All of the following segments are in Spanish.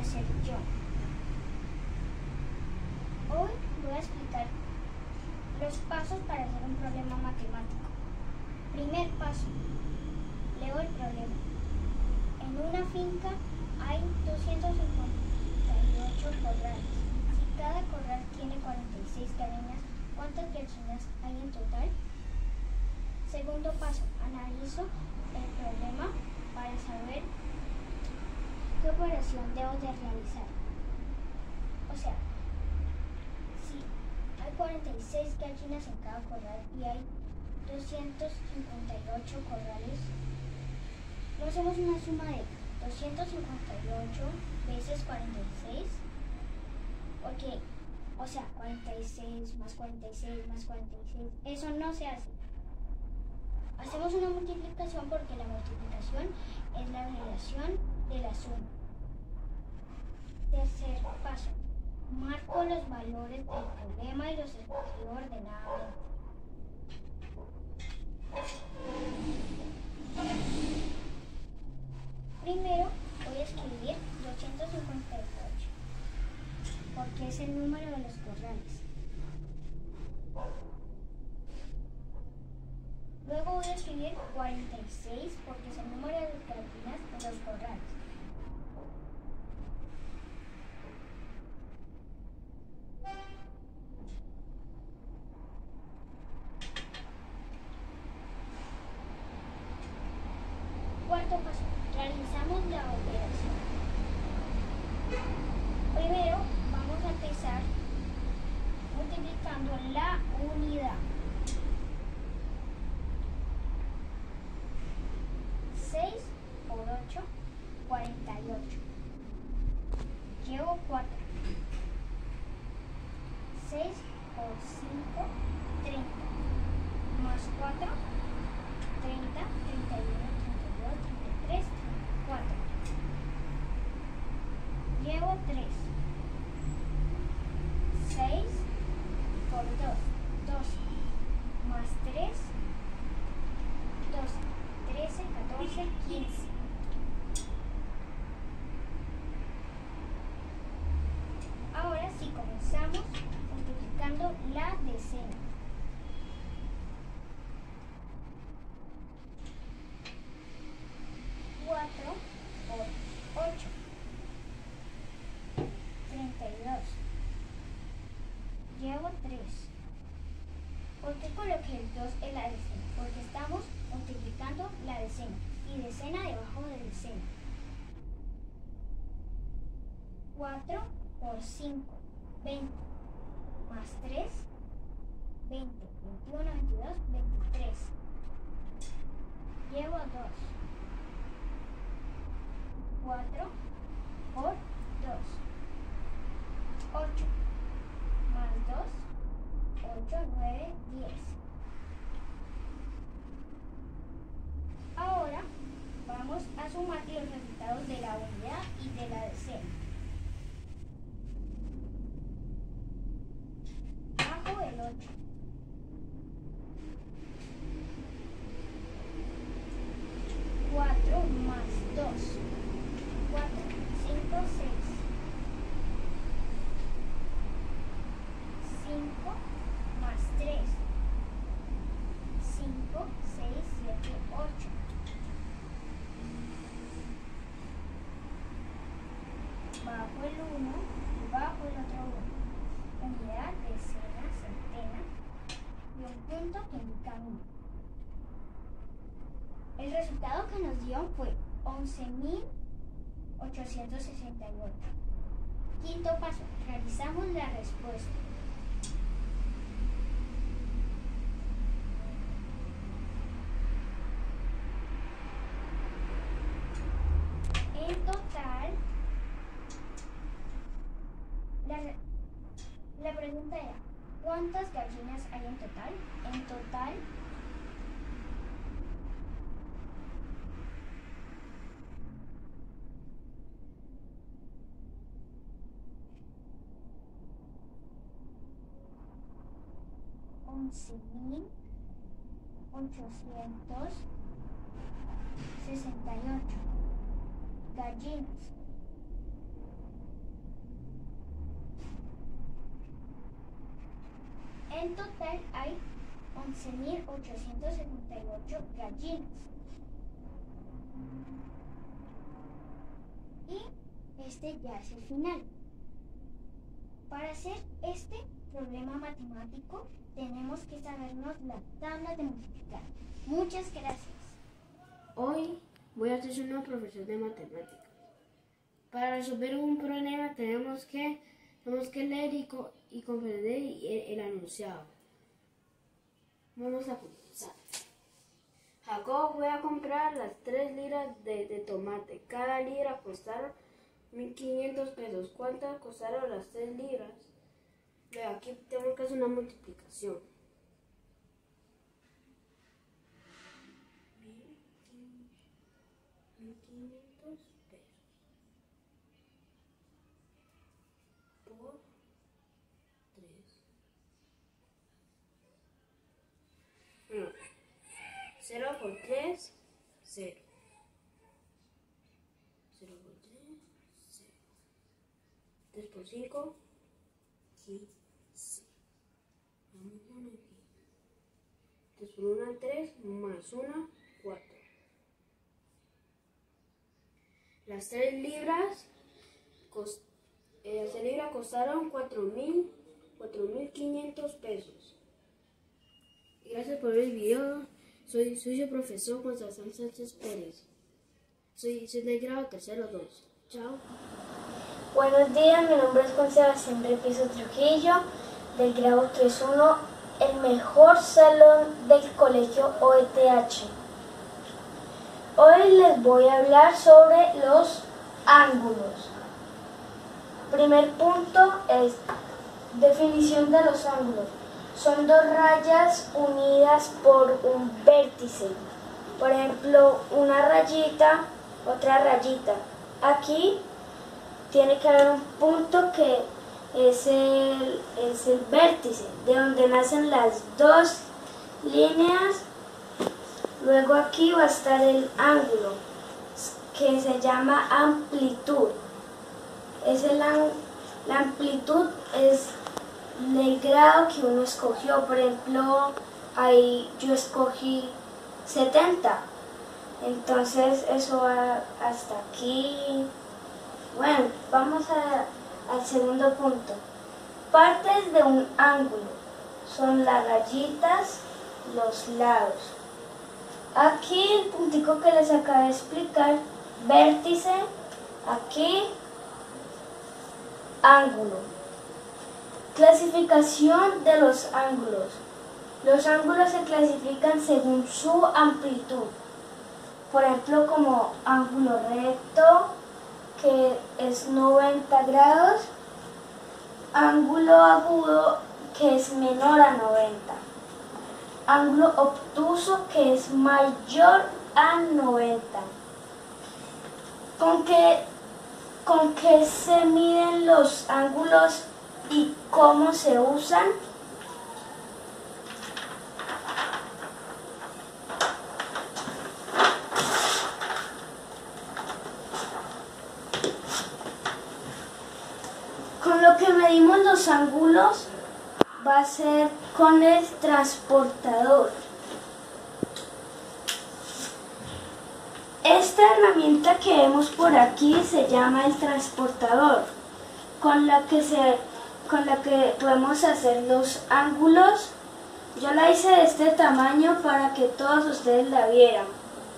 ser yo. Hoy voy a explicar los pasos para hacer un problema matemático. Primer paso, leo el problema. En una finca hay 258 corrales. Si cada corral tiene 46 gallinas, ¿cuántas gallinas hay en total? Segundo paso, analizo el problema para saber qué operación debo de realizar. O sea, si hay 46 gallinas en cada corral y hay 258 corrales, no hacemos una suma de 258 veces 46, porque, o sea, 46 más 46 más 46, eso no se hace. Hacemos una multiplicación porque la multiplicación es la abreviación de la suma. Tercer paso, marco los valores del problema y los escribo ordenadamente. Primero voy a escribir 258, porque es el número de los corrales. Luego voy a escribir 46, porque es el número de las gallinas de los corrales. Cuarto paso, realizamos la operación. Primero vamos a empezar multiplicando la unidad. 6 por 8, 48. Llevo 4. 6 por 5, 30. Más 4, 30, 31, 32, 33, 34. Llevo 3. 6 por 2, 12. Más 3, 12. 13, 14, 15. Ahora sí comenzamos multiplicando la decena. 4 por 8. 32. Llevo 3. ¿Por qué coloqué el 2 en la decena? Porque estamos multiplicando la decena y decena debajo de decena. 4 por 5, 20, más 3, 20, 21, 22, 23. Llevo 2. 4 por 2, 8, más 2, 8, 9, 10. Ahora vamos a sumar los resultados de la unidad y de la decena. Bajo el 8. 4 más 2. 4, 5, 6. 5 más 3. 5, 6, 7, 8. Bajo el 1 y bajo el otro 1. Unidad, decena, centena y un punto que indica 1. El resultado que nos dio fue 11.868. Quinto paso, realizamos la respuesta. En total, la pregunta era, ¿cuántas gallinas hay en total? En total, $11.868 gallinas. En total hay 11.878 gallinas. Y este ya es el final. Para hacer este problema matemático tenemos que sabernos la tabla de multiplicar. Muchas gracias. Hoy voy a ser una profesora de matemáticas. Para resolver un problema tenemos que leer y comprender el enunciado. Vamos a comenzar. Jacob voy a comprar las 3 libras de tomate. Cada libra costaron 1.500 pesos. ¿Cuántas costaron las 3 libras? Veo, aquí tengo que hacer una multiplicación. 1.500 pesos por 3. 0 por 3, 0. 0 por 3, 0. 3 por 5, 15. Vamos a poner aquí. 3 por 1, 3, más 1, 4. Las 3 libras costaron 4.500 pesos. Gracias por ver el video. Soy su profesor Juan Sebastián Sánchez Pérez. Soy del grado tercero 2. Chao. Buenos días, mi nombre es Juan Sebastián Repiso Trujillo, del grado 3.1, el mejor salón del colegio OETH. Hoy les voy a hablar sobre los ángulos. Primer punto es definición de los ángulos. Son dos rayas unidas por un vértice. Por ejemplo, una rayita, otra rayita. Aquí tiene que haber un punto que es el vértice, de donde nacen las dos líneas. Luego aquí va a estar el ángulo, que se llama amplitud. La amplitud es el grado que uno escogió. Por ejemplo, ahí yo escogí 70. Entonces eso va hasta aquí. Bueno, vamos al segundo punto. Partes de un ángulo son las rayitas, los lados. Aquí el puntico que les acabo de explicar, vértice, aquí, ángulo. Clasificación de los ángulos. Los ángulos se clasifican según su amplitud. Por ejemplo, como ángulo recto, que es 90 grados, ángulo agudo, que es menor a 90, ángulo obtuso, que es mayor a 90. ¿Con qué se miden los ángulos y cómo se usan? Con lo que medimos los ángulos va a ser con el transportador. Esta herramienta que vemos por aquí se llama el transportador, con la que podemos hacer los ángulos. Yo la hice de este tamaño para que todos ustedes la vieran.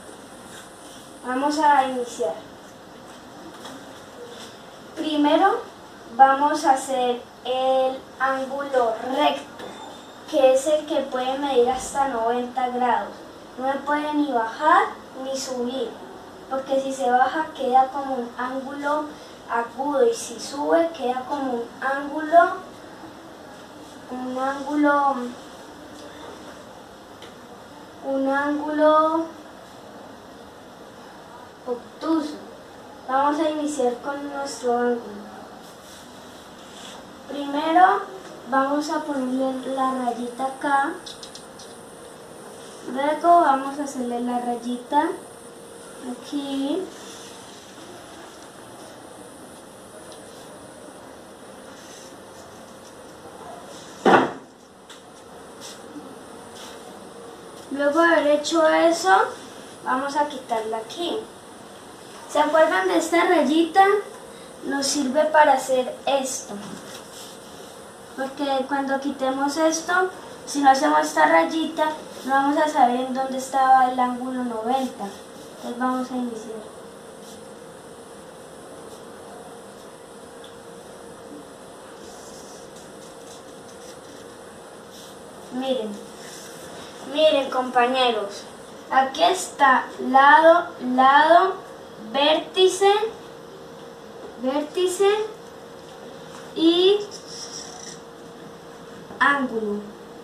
Vamos a iniciar. Primero vamos a hacer el ángulo recto, que es el que puede medir hasta 90 grados. No me puede ni bajar ni subir, porque si se baja queda como un ángulo agudo y si sube queda como un ángulo obtuso. Vamos a iniciar con nuestro ángulo. Primero vamos a ponerle la rayita acá, luego vamos a hacerle la rayita aquí, Luego de haber hecho eso, vamos a quitarla aquí. ¿Se acuerdan de esta rayita? Nos sirve para hacer esto. Porque cuando quitemos esto, si no hacemos esta rayita, no vamos a saber en dónde estaba el ángulo 90. Entonces vamos a iniciar. Miren compañeros, aquí está lado, vértice y ángulo.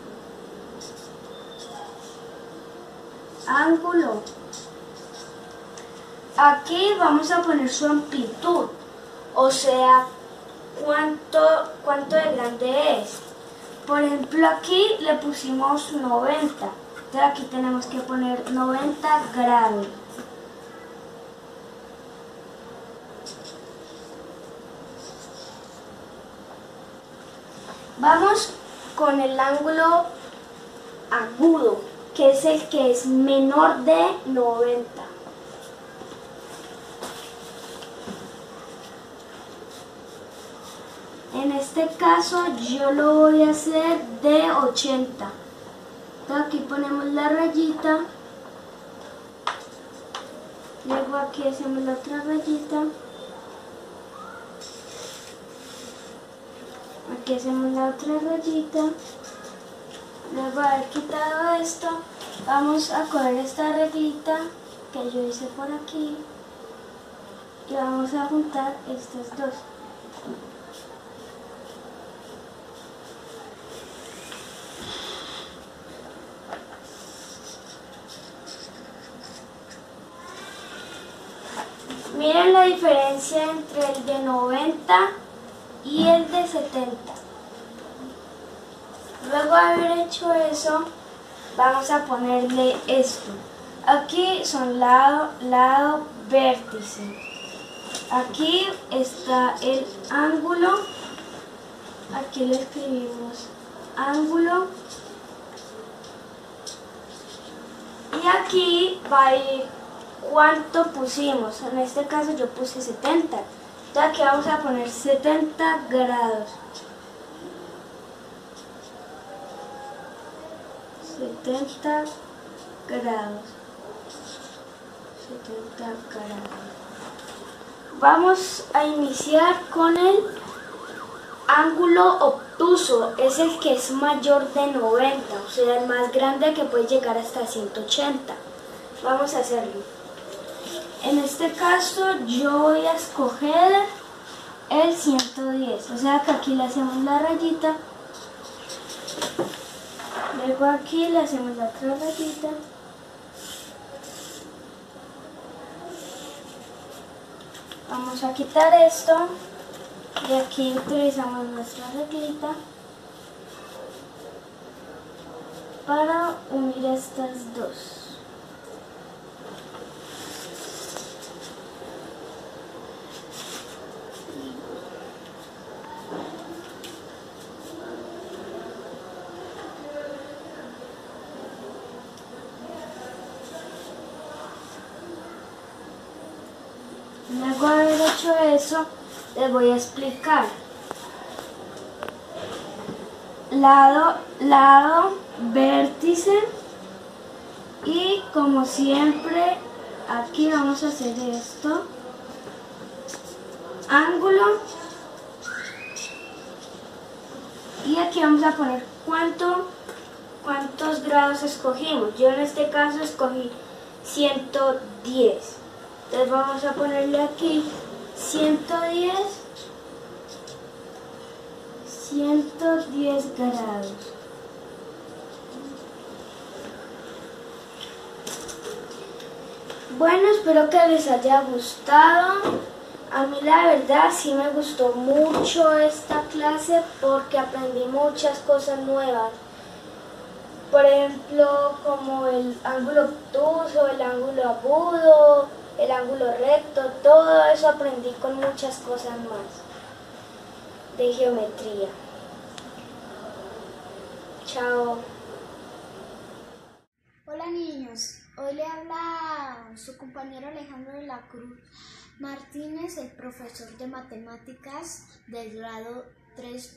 Aquí vamos a poner su amplitud, o sea, cuánto de grande es. Por ejemplo, aquí le pusimos 90. Entonces aquí tenemos que poner 90 grados. Vamos con el ángulo agudo, que es el que es menor de 90. En este caso yo lo voy a hacer de 80. Entonces aquí ponemos la rayita. Luego aquí hacemos la otra rayita. Aquí hacemos la otra rayita. Luego de haber quitado esto, vamos a coger esta reglita que yo hice por aquí y vamos a juntar estas dos. Miren la diferencia entre el de 90 y el de 70. Luego de haber hecho eso, vamos a ponerle esto. Aquí son lado, vértice. Aquí está el ángulo. Aquí le escribimos ángulo. Y aquí va a ir cuánto pusimos. En este caso yo puse 70. Entonces aquí vamos a poner 70 grados. 70 grados. 70 grados. Vamos a iniciar con el ángulo obtuso. Es el que es mayor de 90, o sea, el más grande, que puede llegar hasta 180. Vamos a hacerlo. En este caso yo voy a escoger el 110, o sea que aquí le hacemos la rayita, luego aquí le hacemos la otra rayita, vamos a quitar esto y aquí utilizamos nuestra reglita para unir estas dos. Luego de haber hecho eso, les voy a explicar. Lado, vértice, y como siempre, aquí vamos a hacer esto. Ángulo. Y aquí vamos a poner cuántos grados escogimos. Yo en este caso escogí 110. Entonces vamos a ponerle aquí 110 grados. Bueno, espero que les haya gustado. A mí la verdad sí me gustó mucho esta clase porque aprendí muchas cosas nuevas. Por ejemplo, como el ángulo obtuso, el ángulo agudo, el ángulo recto, todo eso aprendí con muchas cosas más de geometría. Chao. Hola Hola niños, hoy le habla su compañero Alejandro de la Cruz Martínez, el profesor de matemáticas del grado 3.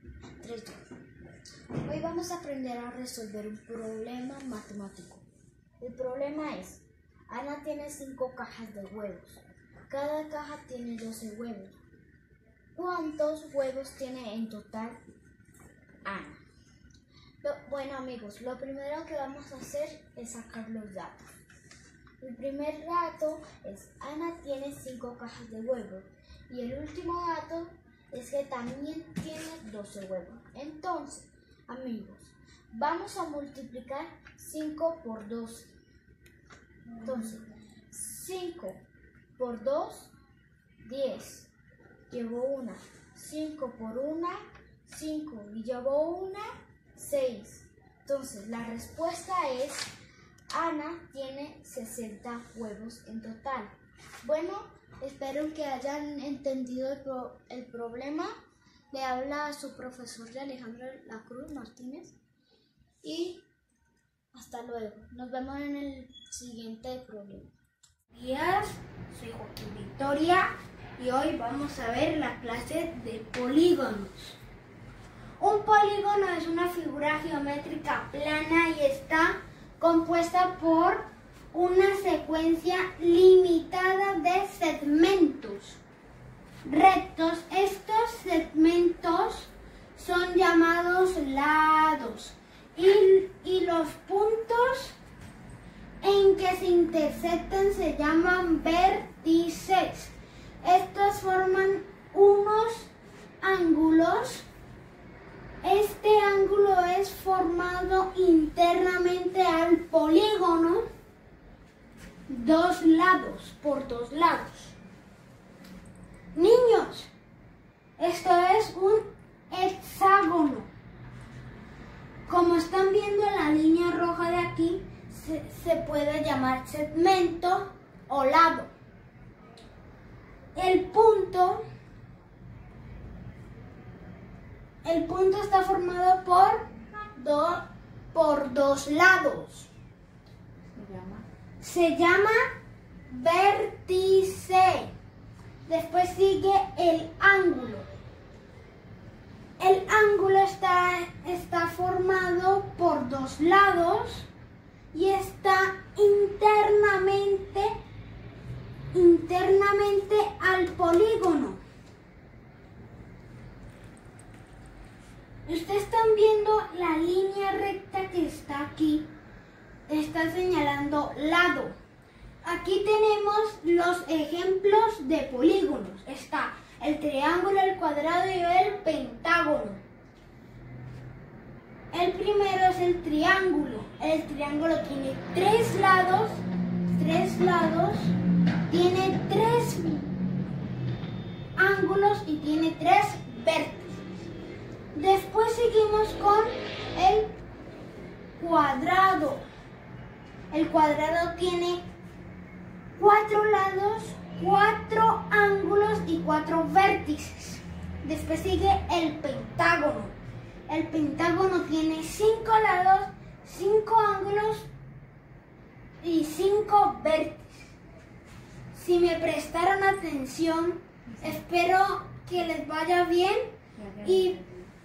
Hoy vamos a aprender a resolver un problema matemático. El problema es, Ana tiene 5 cajas de huevos. Cada caja tiene 12 huevos. ¿Cuántos huevos tiene en total Ana? Bueno amigos, lo primero que vamos a hacer es sacar los datos. El primer dato es Ana tiene 5 cajas de huevos y el último dato es que también tiene 12 huevos. Entonces, amigos, vamos a multiplicar 5 por 12. Entonces, 5 por 2, 10. Llevo una. 5 por 1, 5. Y llevo una, 6. Entonces, la respuesta es, Ana tiene 60 huevos en total. Bueno, espero que hayan entendido el problema. Le habla a su profesor de Alejandro de la Cruz Martínez. Y hasta luego. Nos vemos en el siguiente problema. Buenos días, soy Joaquín Victoria y hoy vamos a ver la clase de polígonos. Un polígono es una figura geométrica plana y está compuesta por una secuencia limitada de segmentos rectos. Estos segmentos son llamados lados y los puntos en que se intersectan se llaman vértices. Estos forman unos ángulos. Este ángulo es formado internamente al polígono por dos lados. Niños, esto es un hexágono. Como están viendo en la línea roja de aquí, se puede llamar segmento o lado. El punto está formado por dos lados. Se llama vértice. Después sigue el ángulo. El ángulo está formado por dos lados y está internamente al polígono. Ustedes están viendo la línea recta que está aquí. Está señalando lado. Aquí tenemos los ejemplos de polígonos. Está el triángulo, el cuadrado y el pentágono. El primero es el triángulo. El triángulo tiene 3 lados. Tiene 3 ángulos y tiene 3 vértices. Después seguimos con el cuadrado. El cuadrado tiene 4 lados, 4 ángulos y 4 vértices. Después sigue el pentágono. El pentágono tiene 5 lados, 5 ángulos y 5 vértices. Si me prestaron atención, espero que les vaya bien y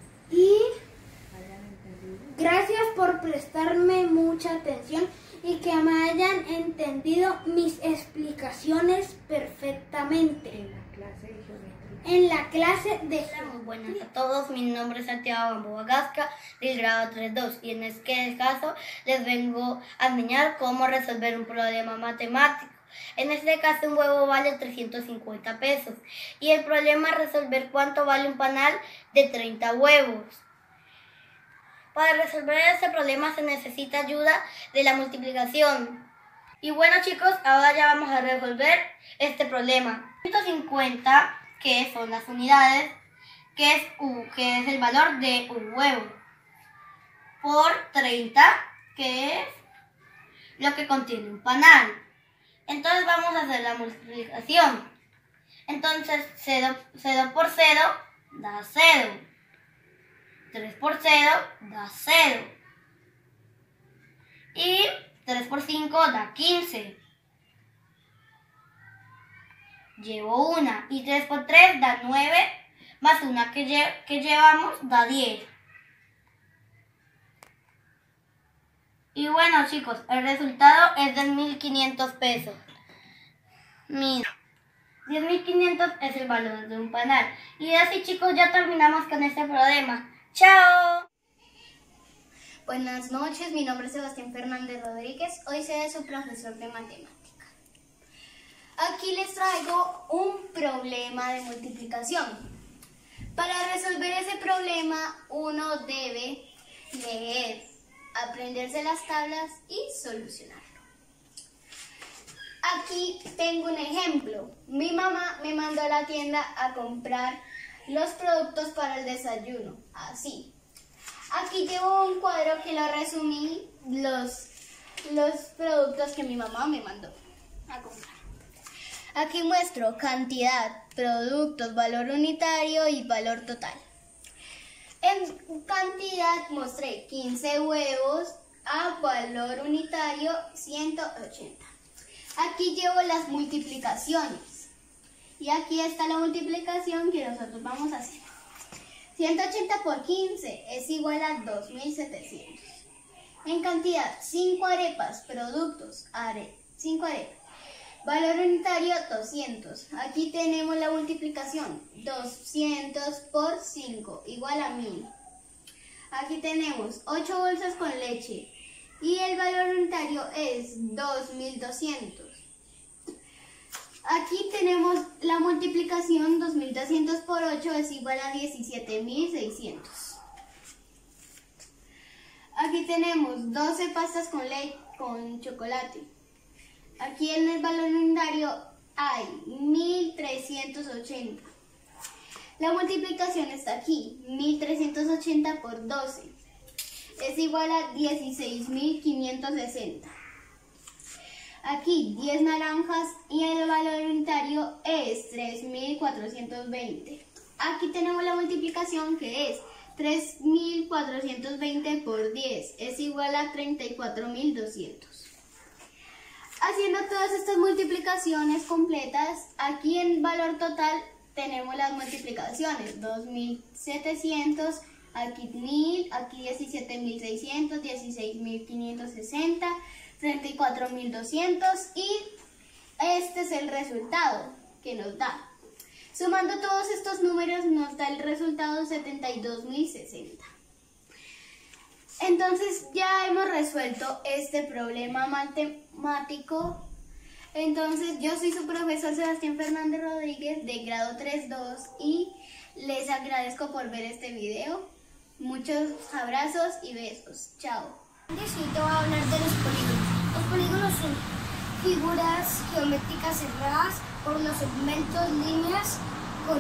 gracias por prestarme mucha atención y que me hayan entendido mis explicaciones perfectamente. En la clase de geometría. Muy buenas a todos, mi nombre es Santiago Gamboa Gasca, del grado 3.2, y en este caso les vengo a enseñar cómo resolver un problema matemático. En este caso un huevo vale 350 pesos y el problema es resolver cuánto vale un panal de 30 huevos. Para resolver este problema se necesita ayuda de la multiplicación. Y bueno chicos, ahora ya vamos a resolver este problema. 150, que son las unidades, que es el valor de un huevo, por 30, que es lo que contiene un panal. Entonces vamos a hacer la multiplicación. Entonces 0 por 0 da 0. 3 por 0 da 0. Y 3 por 5 da 15. Llevo una y 3 por 3 da 9, más una que llevamos da 10. Y bueno, chicos, el resultado es de 1.500 pesos. Mira, 10.500 es el valor de un panal. Y así, chicos, ya terminamos con este problema. ¡Chao! Buenas noches, mi nombre es Sebastián Fernández Rodríguez. Hoy seré su profesor de matemática. Aquí les traigo un problema de multiplicación. Para resolver ese problema, uno debe leer, aprenderse las tablas y solucionarlo. Aquí tengo un ejemplo. Mi mamá me mandó a la tienda a comprar los productos para el desayuno, así. Aquí llevo un cuadro que lo resumí, los productos que mi mamá me mandó a comprar. Aquí muestro cantidad, productos, valor unitario y valor total. En cantidad mostré 15 huevos a valor unitario 180. Aquí llevo las multiplicaciones. Y aquí está la multiplicación que nosotros vamos a hacer. 180 por 15 es igual a 2.700. En cantidad, 5 arepas, productos, 5 arepas. Valor unitario, 200. Aquí tenemos la multiplicación. 200 por 5, igual a 1.000. Aquí tenemos 8 bolsas con leche. Y el valor unitario es 2.200. Aquí tenemos la multiplicación, 2.200 por 8 es igual a 17.600. Aquí tenemos 12 pastas con chocolate. Aquí en el valor unitario hay 1.380. La multiplicación está aquí, 1.380 por 12 es igual a 16.560. Aquí 10 naranjas y el valor unitario es 3.420. Aquí tenemos la multiplicación que es 3.420 por 10 es igual a 34.200. Haciendo todas estas multiplicaciones completas, aquí en valor total tenemos las multiplicaciones. 2.700, aquí 1.000, aquí 17.600, 16.560, 34.200 y este es el resultado que nos da. Sumando todos estos números nos da el resultado 72.060. Entonces ya hemos resuelto este problema matemático. Entonces yo soy su profesor Sebastián Fernández Rodríguez de grado 3.2 y les agradezco por ver este video. Muchos abrazos y besos. Chao. Sí, te voy a hablar de los polígonos. Los polígonos son figuras geométricas cerradas por los segmentos, líneas con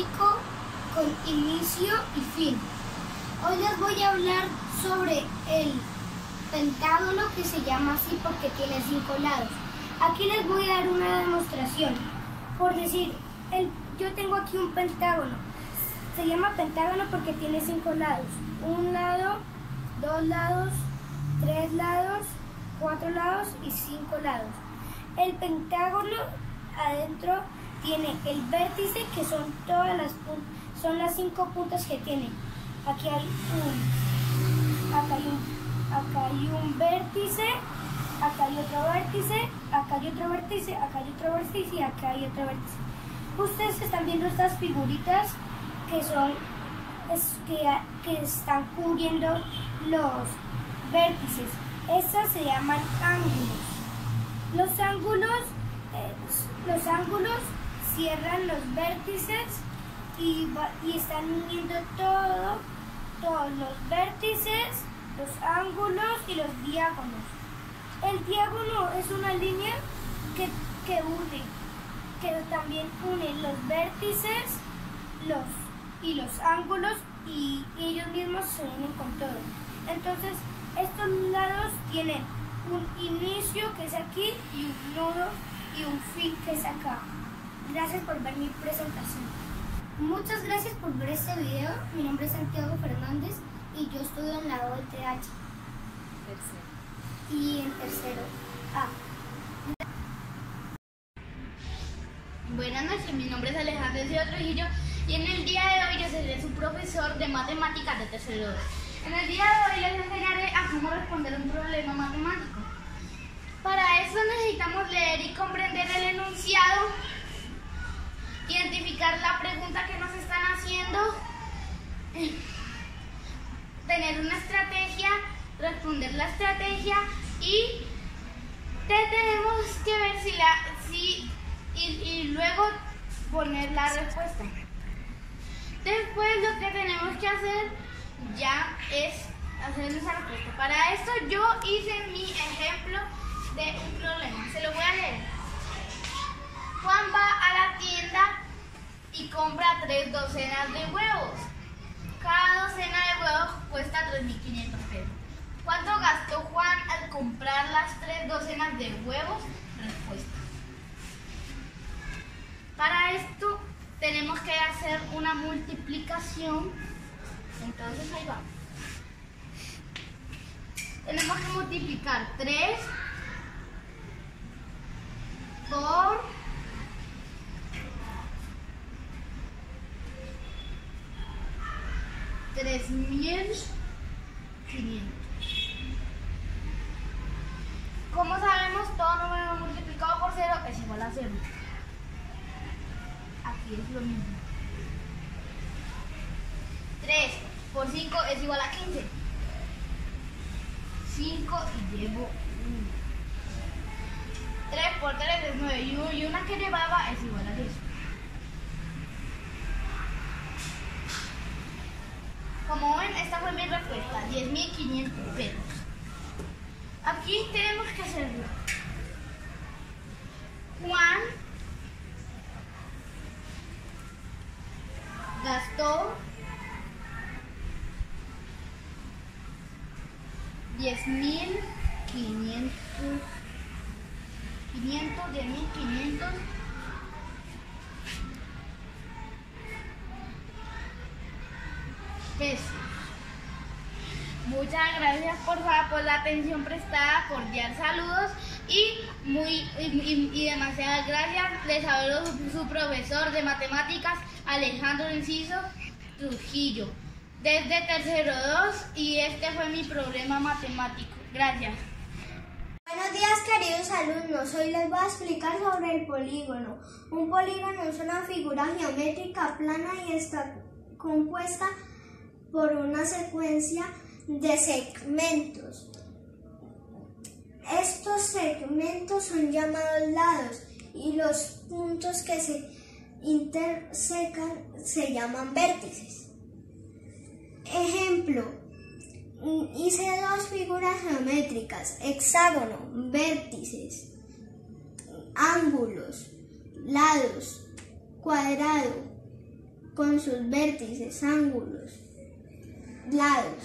inicio y fin. Hoy les voy a hablar sobre el pentágono, que se llama así porque tiene 5 lados. Aquí les voy a dar una demostración. Por decir, yo tengo aquí un pentágono. Se llama pentágono porque tiene 5 lados. 1 lado, 2 lados, 3 lados, 4 lados y 5 lados. El pentágono adentro tiene el vértice, que son las 5 puntas que tiene. Aquí hay un vértice, acá hay otro vértice, acá hay otro vértice, acá hay otro vértice y acá hay otro vértice. Ustedes están viendo estas figuritas que están cubriendo los vértices. Estas se llaman ángulos. Los ángulos cierran los vértices y están uniendo todos los vértices, los ángulos y los diágonos. El diágono es una línea que también une los vértices y los ángulos, y ellos mismos se unen con todo. Entonces, estos lados tienen un inicio, que es aquí, y un nudo y un fin, que es acá. Gracias por ver mi presentación. Muchas gracias por ver este video. Mi nombre es Santiago Fernández y yo estudio en la OETH. Perfecto. y en tercero A. Buenas noches, mi nombre es Alejandro Isidro Trujillo y en el día de hoy yo seré su profesor de matemáticas de tercero 2. En el día de hoy les enseñaré a cómo responder un problema matemático. Para eso necesitamos leer y comprender el enunciado, identificar la pregunta que nos están haciendo, tener una estrategia, responder la estrategia y tenemos que ver y luego poner la respuesta. Después lo que tenemos que hacer ya es hacer esa respuesta. Para esto yo hice mi ejemplo de un problema. Se lo voy a leer. Juan va a la tienda y compra 3 docenas de huevos. Cada docena de huevos cuesta 3.500 pesos. ¿Cuánto gastó Juan al comprar las 3 docenas de huevos? Respuesta. Para esto tenemos que hacer una multiplicación. Entonces ahí vamos. Tenemos que multiplicar 3 por 3.500. Como sabemos, todo número multiplicado por 0 es igual a 0. Aquí es lo mismo. 3 por 5 es igual a 15. 5 y llevo 1. 3 por 3 es 9 y una que llevaba es igual a 10. Como ven, esta fue mi respuesta, 10.500 pesos. Aquí tenemos que hacerlo. Juan gastó 10.500 pesos. Muchas gracias por la atención prestada, cordial saludos y demasiadas gracias. Les habló su profesor de matemáticas, Alejandro Isidro Trujillo, desde tercero 2 y este fue mi problema matemático. Gracias. Buenos días, queridos alumnos. Hoy les voy a explicar sobre el polígono. Un polígono es una figura geométrica plana y está compuesta por una secuencia de segmentos. Estos segmentos son llamados lados y los puntos que se intersecan se llaman vértices. Ejemplo, hice 2 figuras geométricas: hexágono, vértices, ángulos, lados, cuadrado, con sus vértices, ángulos, lados.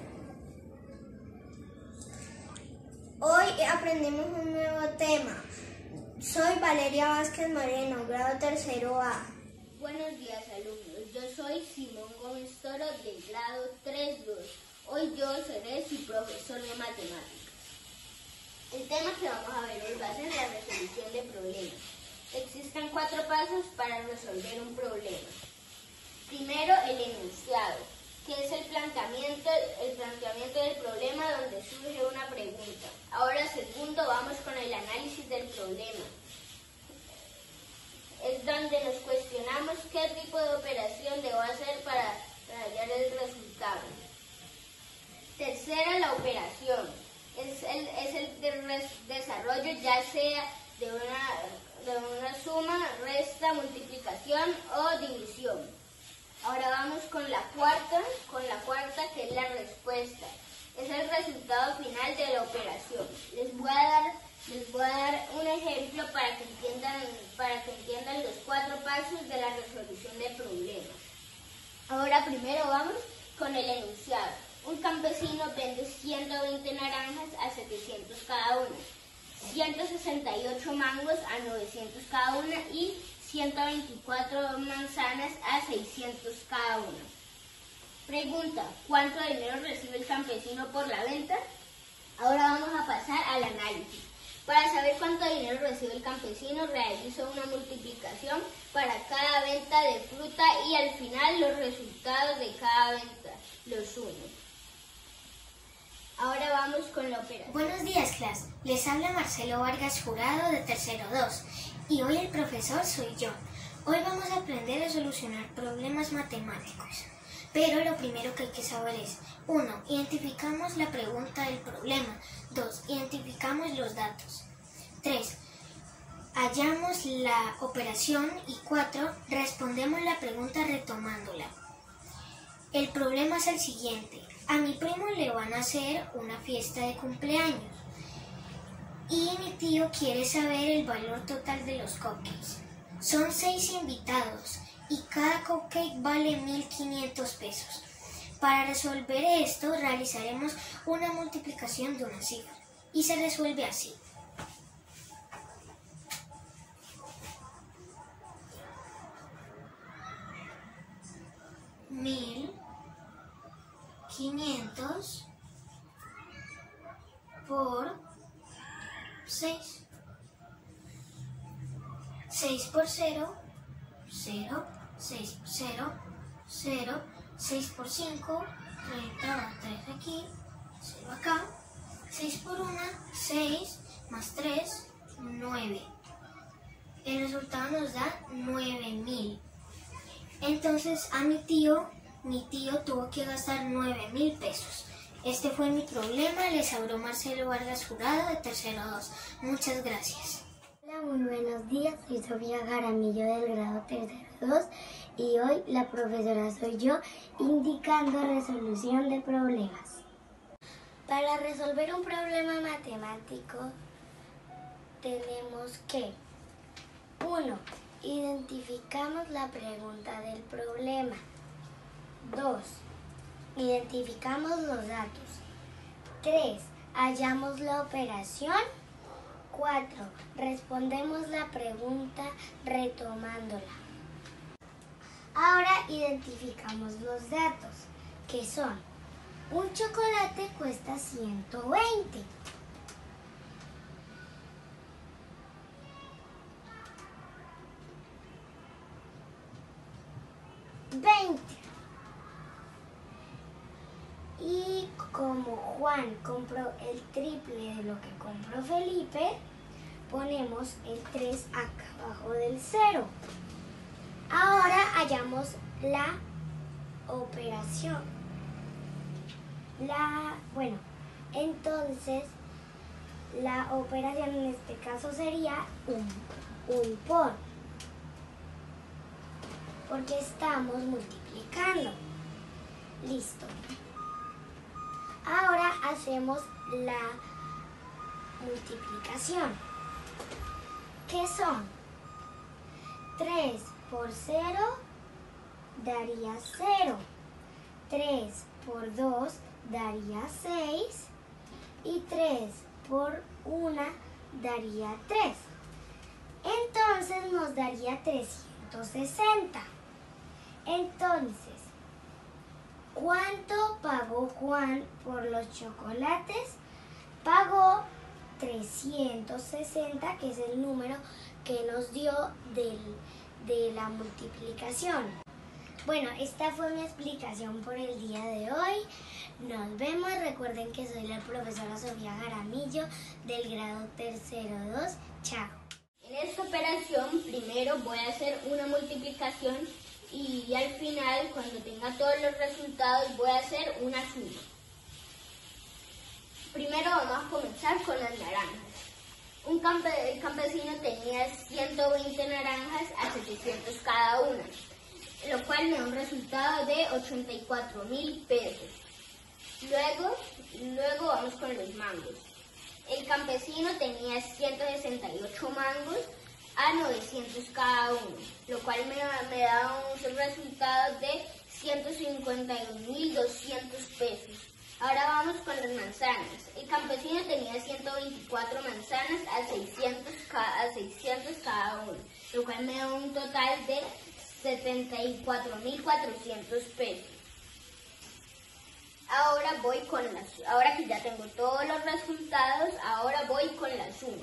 Hoy aprendimos un nuevo tema. Soy Valeria Vázquez Moreno, grado tercero A. Buenos días, alumnos. Yo soy Simón Gómez Toro del grado 3-2. Hoy yo seré su profesor de matemáticas. El tema que vamos a ver hoy va a ser la resolución de problemas. Existen 4 pasos para resolver un problema. Primero, el enunciado, que es el planteamiento del problema donde surge una pregunta. Ahora, segundo, vamos con el análisis del problema. Es donde nos cuestionamos qué tipo de operación debo hacer para hallar el resultado. Tercero, la operación. Es el desarrollo ya sea de una suma, resta, multiplicación o división. Ahora vamos con la cuarta que es la respuesta. Es el resultado final de la operación. Les voy a dar un ejemplo para que entiendan los 4 pasos de la resolución de problemas. Ahora primero vamos con el enunciado. Un campesino vende 120 naranjas a 700 cada una, 168 mangos a 900 cada una y 124 manzanas a 600 cada una. Pregunta: ¿cuánto dinero recibe el campesino por la venta? Ahora vamos a pasar al análisis. Para saber cuánto dinero recibe el campesino, realizo una multiplicación para cada venta de fruta y al final los resultados de cada venta los sumo. Ahora vamos con la operación. Buenos días, clase. Les habla Marcelo Vargas Jurado de tercero 2 y hoy el profesor soy yo. Hoy vamos a aprender a solucionar problemas matemáticos. Pero lo primero que hay que saber es: 1. Identificamos la pregunta del problema. 2. Identificamos los datos. 3. Hallamos la operación. Y 4. Respondemos la pregunta retomándola. El problema es el siguiente. A mi primo le van a hacer una fiesta de cumpleaños y mi tío quiere saber el valor total de los cupcakes. Son 6 invitados y cada cupcake vale 1.500 pesos. Para resolver esto realizaremos una multiplicación de una cifra y se resuelve así. $1.500 por 6. 6 por 0, 0, 6 por 0, 0, 6 por 5, 30, 3 aquí, 0 acá, 6 por 1, 6, más 3, 9. El resultado nos da 9.000. Entonces a mi tío tuvo que gastar 9.000 pesos. Este fue mi problema. Les habló Marcelo Vargas Jurado de tercero 2. Muchas gracias. Hola, muy buenos días. Soy Sofía Jaramillo del grado tercero 2 y hoy la profesora soy yo indicando resolución de problemas. Para resolver un problema matemático tenemos que 1. Identificamos la pregunta del problema. 2. Identificamos los datos. 3. Hallamos la operación. 4. Respondemos la pregunta retomándola. Ahora identificamos los datos, que son: un chocolate cuesta 120. 20. Y como Juan compró el triple de lo que compró Felipe, ponemos el 3 acá abajo del 0. Ahora hallamos la operación. Entonces la operación en este caso sería un por, porque estamos multiplicando. Listo. Ahora hacemos la multiplicación. ¿Qué son? 3 por 0 daría 0. 3 por 2 daría 6. Y 3 por 1 daría 3. Entonces nos daría 360. Entonces, ¿cuánto pagó Juan por los chocolates? Pagó 360, que es el número que nos dio de la multiplicación. Bueno, esta fue mi explicación por el día de hoy. Nos vemos. Recuerden que soy la profesora Sofía Jaramillo del grado tercero 2. Chao. En esta operación primero voy a hacer una multiplicación y al final, cuando tenga todos los resultados, voy a hacer una suma. Primero vamos a comenzar con las naranjas. El campesino tenía 120 naranjas a 700 cada una, lo cual me da un resultado de 84.000 pesos. Luego vamos con los mangos. El campesino tenía 168 mangos a 900 cada uno, lo cual me da un resultado de 151.200 pesos. Ahora vamos con las manzanas. El campesino tenía 124 manzanas a 600 cada uno, lo cual me da un total de 74.400 pesos. Ahora que ya tengo todos los resultados, ahora voy con la suma.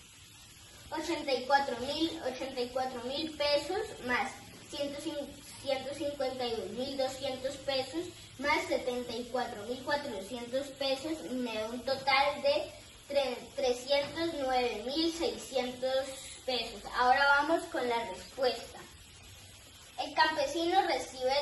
84.000 pesos más 152.200 pesos más 74.400 pesos me da un total de 309.600 pesos. Ahora vamos con la respuesta. El campesino recibe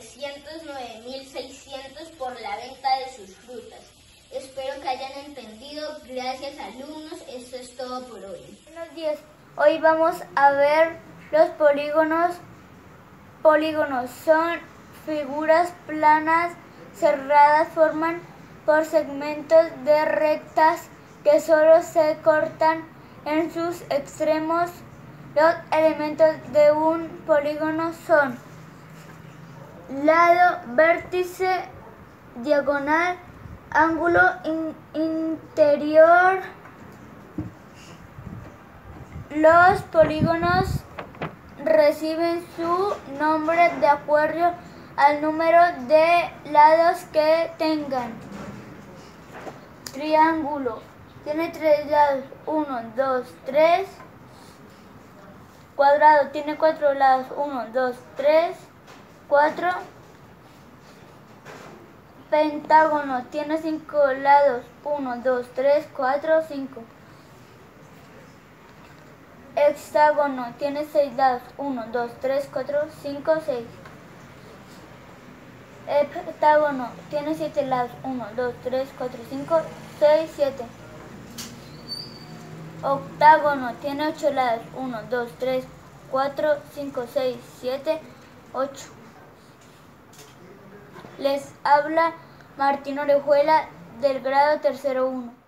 309.600 por la venta de sus frutas. Espero que hayan entendido. Gracias, alumnos. Esto es todo por hoy. Buenos días. Hoy vamos a ver los polígonos. Polígonos son figuras planas cerradas, forman por segmentos de rectas que solo se cortan en sus extremos. Los elementos de un polígono son lado, vértice, diagonal, ángulo interior. Los polígonos reciben su nombre de acuerdo al número de lados que tengan. Triángulo tiene 3 lados, 1, 2, 3. Cuadrado tiene 4 lados, 1, 2, 3, 4. Pentágono tiene 5 lados, 1, 2, 3, 4, 5. Hexágono tiene 6 lados, 1, 2, 3, 4, 5, 6. Heptágono tiene 7 lados, 1, 2, 3, 4, 5, 6, 7. Octágono tiene 8 lados, 1, 2, 3, 4, 5, 6, 7, 8. Les habla Martín Orejuela del grado tercero 1.